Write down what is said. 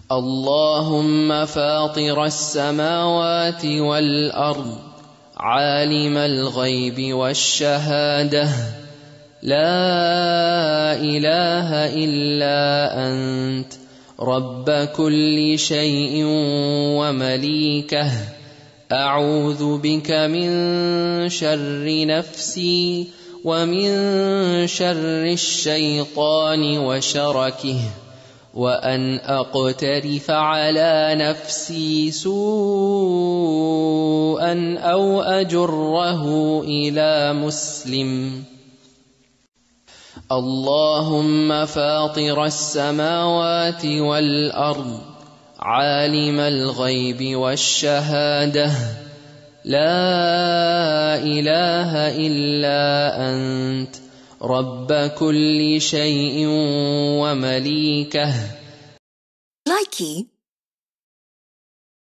اللهم فاطر السماوات والأرض عالم الغيب والشهادة لا إله إلا أنت رب كل شيء ومليكه أعوذ بك من شر نفسي ومن شر الشيطان وشركه وأن أقترف على نفسي سوءا أو أجره إلى مسلم. اللهم فاطر السماوات والأرض عالم الغيب والشهادة لا إله إلا أنت رب كل شيء ومليكه. Likey